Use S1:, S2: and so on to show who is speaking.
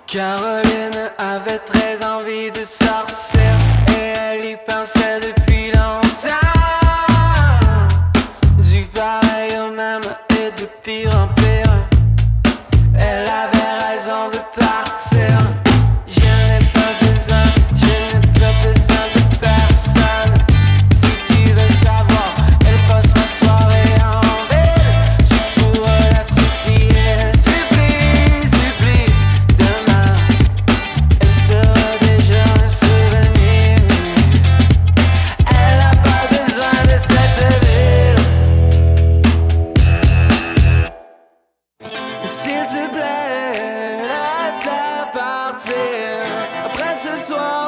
S1: Caroline avait très envie de sortir et elle y pensait depuis longtemps. Du pareil au même et de pire en pire. Elle avait raison de partir. Je n'ai pas besoin de personne. Si tu veux savoir, elle passe la soirée en ville. Tu pourras la supplier, supplie. Demain, elle sera déjà un souvenir. Elle n'a pas besoin de cette ville. S'il te plaît, laisse-la partir. Après ce soir